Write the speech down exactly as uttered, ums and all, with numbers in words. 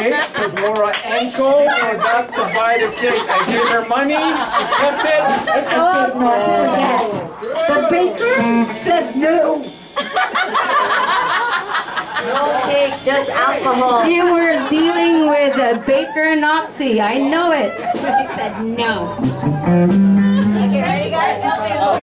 cake because Laura Ankle forgot to buy the cake. I gave her money, she kept it. I did not forget. The baker said no. No cake, just alcohol. You were dealing with a baker Nazi. I know it. I said no. Okay, ready guys?